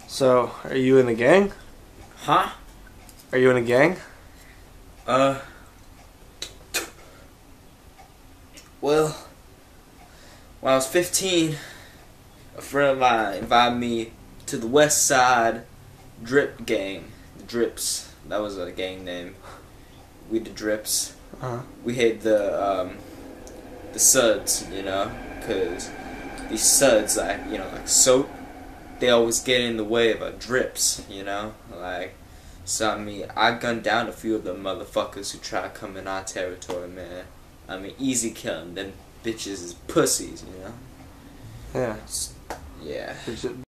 So, are you in a gang? Huh? Are you in a gang? Well, when I was 15, a friend of mine invited me to the West Side Drip Gang. The Drips. That was a gang name. We the Drips. We hate the suds, you know, because these suds, like, you know, like soap, they always get in the way of our drips, you know, like, so I mean, I gunned down a few of them motherfuckers who try to come in our territory, man. I mean, easy killing them bitches is pussies, you know. Yeah. Yeah.